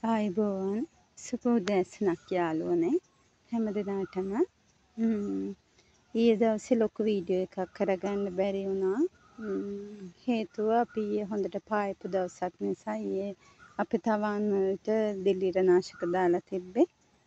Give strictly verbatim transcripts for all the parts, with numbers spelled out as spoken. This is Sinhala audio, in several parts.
ආයිබෝවන් සුබ උදෑසනක් යාළුවනේ හැම දිනාටම ඊයේ දවසේ ලොකු වීඩියෝ එකක් කරගන්න බැරි වුණා. හේතුව අපි ඊයේ හොඳට පායපු දවසක් නිසා ඊයේ අපි තවන් වලට දිලීරනාශක දාලා තිබ්බේ.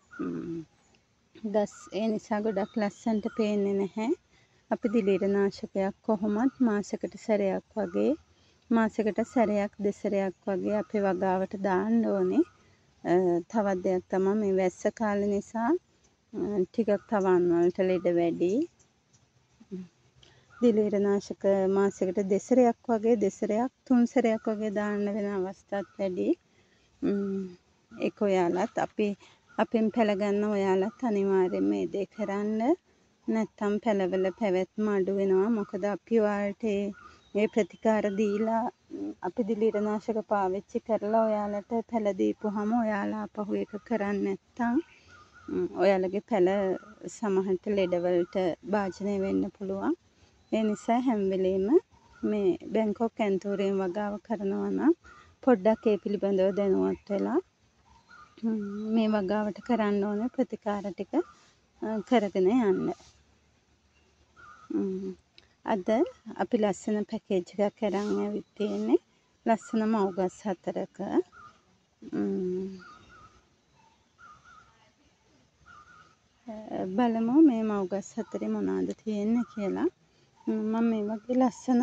දස් ඒ නිසා ගොඩක් ලස්සනට පේන්නේ නැහැ. අපි දිලීරනාශකයක් කොහොමත් මාසෙකට සැරයක් වගේ මාසෙකට සැරයක් දෙසරයක් වගේ අපේ වගාවට දාන්න ඕනේ. තවත් දෙයක් තමයි මේ වැස්ස කාලේ නිසා ටිකක් තවන් වලට ලෙඩ වැඩි. දිලීරනාශක මාසෙකට දෙසරයක් වගේ දෙසරයක් තුන් සැරයක් වගේ දාන්න වෙන අවස්ථාත් වැඩි. ඒක ඔයාලත් අපි අපෙන් පැල ගන්න ඔයාලත් අනිවාර්යයෙන්ම මේ දේ කරන්න. නැත්තම් පැලවල පැවැත්ම අඩු වෙනවා. මොකද අපි ඔයාලට මේ ප්‍රතිකාර දීලා අපි දිලීරනාශක පාවිච්චි කරලා ඔයාලට පැල දීපුවාම ඔයාලා අපහු ඒක කරන්නේ නැත්තම් ඔයාලගේ පැල සමහරට ලෙඩවලට භාජනය වෙන්න පුළුවන්. ඒ නිසා හැම වෙලෙම මේ බැංකොක් ඇන්තූරියම් වගාව කරනවා නම් පොඩ්ඩක් ඒ පිළිබඳව දැනුවත් වෙලා මේ වගාවට කරන්න ඕන ප්‍රතිකාර ටික කරගෙන යන්න. අද අපි ලස්සන පැකේජ් එකක් අරන් ඇවිත් තියෙන්නේ. ලස්සන මව්ගස් හතරක බලමු මේ මව්ගස් හතරේ මොනවද තියෙන්නේ කියලා. මම මේ වගේ ලස්සන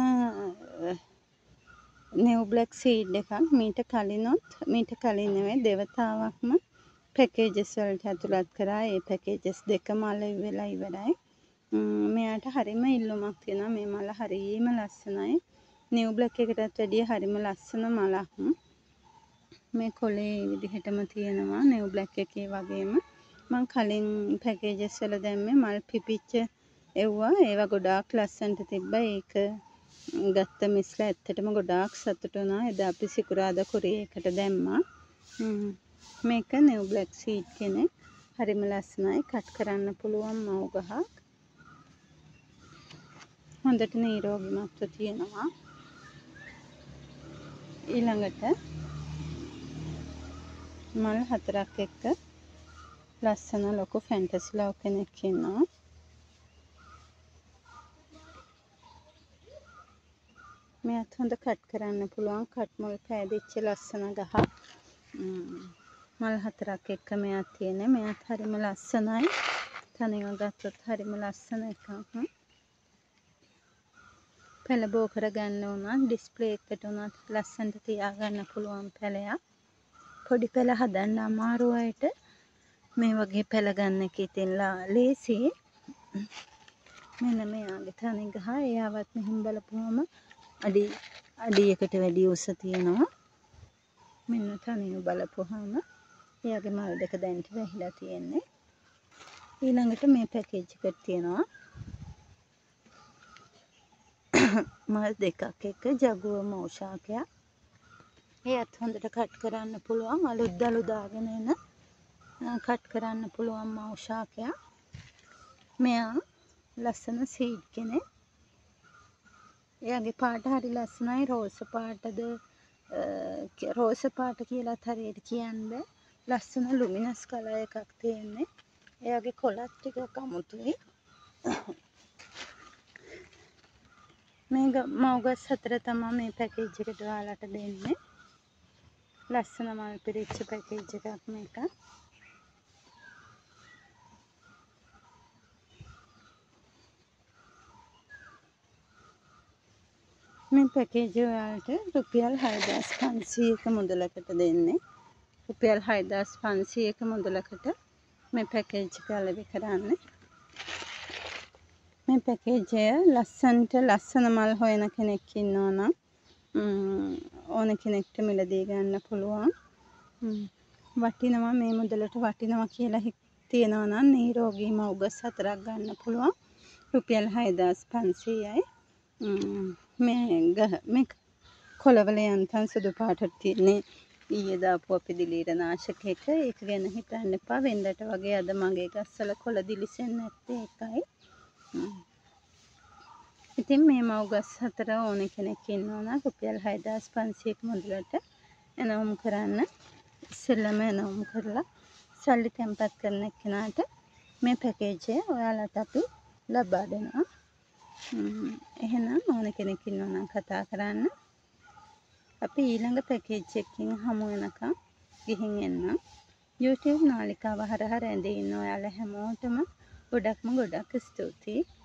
නිව් බ්ලැක් සීඩ් එකක් මීට කලිනොත් මීට කලින් නෙවෙයි දෙවතාවක්ම පැකේජස් වලට ඇතුළත් කරා. ඒ පැකේජස් දෙකම අලෙව් වෙලා ඉවරයි. මෙයාට හරිම ඉල්ලුමක් තියෙනවා. මේ මල හරිම ලස්සනයි. නිව් බ්ලැක් එකටත් වැඩිය හරිම ලස්සන මලක්. මේ කොලේ විදිහටම තියෙනවා නිව් බ්ලැක් එකේ වගේම. මම කලින් පැකේජස් වල දැම්මේ මල් පිපිච්ච එව්වා. ඒවා ගොඩාක් ලස්සනට තිබ්බා. ඒක ගත්ත මිස්ලා ඇත්තටම ගොඩාක් සතුටු වුණා. එදා අපි සිකුරාදා කුරියකට දැම්මා. මේක නිව් බ්ලැක් සීඩ් කෙනෙක්. හරිම ලස්සනයි. කට් කරන්න පුළුවන් මව් ගහක්. හොඳට නිරෝගීමත්ව තියෙනවා. ඊළඟට මල් හතරක් එක්ක ලස්සන ලොකු ෆැන්ටසි ලව් කෙනෙක් ඉන්නවා. මෙයත් හොඳ කට් කරන්න පුළුවන් කට් මුල් පෑදිච්ච ලස්සන ගහක්. මල් හතරක් එක්ක මෙයත් තියෙන්නේ. මෙයත් හරිම ලස්සනයි. තනිව ගත්තොත් හරිම ලස්සන එකක්. පැල බෝ කරගන්න උනත් ඩිස්ප්ලේ එකට උනත් ලස්සනට තියාගන්න පුළුවන් පැලයක්. පොඩි පැල හදන්න අමාරු අයට මේ වගේ පැල ගන්න එක ඉතින් ලේසි. මෙන්න මෙයාගේ තනි ගහ. එයාවත් මෙහෙම බලපුවම අඩි අඩියකට වැඩි උස තියෙනවා. මෙන්න තනිව බලපුවම එයාගේ මල් දෙක දැන්ට වැහිලා තියෙන්නේ. ඊළඟට මේ පැකේජ් එකක් තියෙනවා. මල් දෙකක් එක්ක ජගුව මෝෂාකයක්. එයත් හොඳට කට් කරන්න පුළුවන්. අලුත් දළු දාගෙන එන කට් කරන්න පුළුවන් මෝෂාකයක්. මෙයා ලස්සන සීඩ් කෙනෙක්. එයාගේ පාට හරි ලස්සනයි. රෝස පාටද රෝස පාට කියලාත් හරියට කියන්න බෑ. ලස්සන ලුමිනස් කලර් එකක් තියෙන්නේ. එයාගේ කොළත් ටිකක් අමුතුයි. මේ මව්ගස් හතර තමයි මේ පැකේජ් එකට ඔයාලට දෙන්නේ. ලස්සන මල් පිරිච්ච පැකේජ් එකක් මේක. මේ පැකේජ් ඔයාලට රුපියල් හයදාස් පන්සීයක මුදලකට දෙන්නේ. රුපියල් හයදාස් පන්සීයක මුදලකට මේ පැකේජ් එක අලෙවි කරන්නේ. මේ පැකේජ් එක ලස්සනට ලස්සන මල් හොයන කෙනෙක් ඉන්නවා නම් ඕන කෙනෙක්ට මිලදී ගන්න පුළුවන්. වටිනවා මේ මුදලට වටිනවා කියලා තියෙනවා නම් නිරෝගී මව්ගස් හතරක් ගන්න පුළුවන්. රුපියල් හයදාස් පන්සීයයි. මේ ගහ මේ කොළවල යන්තම් සුදු පාටට තියෙන්නේ. ඊයේ දාපු අපි දිලීරනාශක එක. ඒක ගැන හිතන්න එපා. වෙනදට වගේ අද මගේ ගස්වල කොළ දිලිසෙන්නේ නැත්තේ ඒකයි. ඉතින් මේ මව්ගස් හතර ඕන කෙනෙක් ඉන්නවා නම් රුපියල් හයදාස් පන්සීයක මුදලට එනවමු කරන්න. ඉස්සෙල්ලම එනවුම් කරලා සල්ලි තැන්පත් කරන එක්කෙනාට මේ පැකේජ් එක ඔයාලට අපි ලබා දෙනවා. එහෙනම් ඕන කෙනෙක් ඉන්නවා නම් කතා කරන්න. අපි ඊළඟ පැකේජ් එකකින් හමු වෙනකම් ගිහින් එන්නම්. YouTube නාලිකාව හරහා රැඳී ඉන්න ඔයාලා හැමෝටම ගොඩක්ම ගොඩක් ස්තුතියි.